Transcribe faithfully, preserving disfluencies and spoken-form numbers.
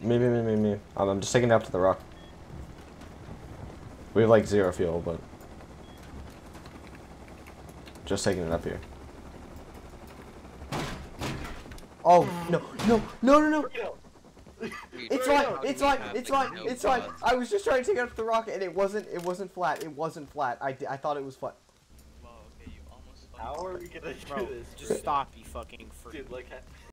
Me, me, me, me, me. Um, I'm just taking it up to the rock. We have like zero fuel, but just taking it up here. Oh no, no, no, no, no! It's fine, it's fine, it's fine, it's fine. I was just trying to take it up to the rock, and it wasn't, it wasn't flat. It wasn't flat. I, I thought it was flat. Well, okay, you almost. How are we gonna do Bro, this? just stop, you fucking freak. Dude, like.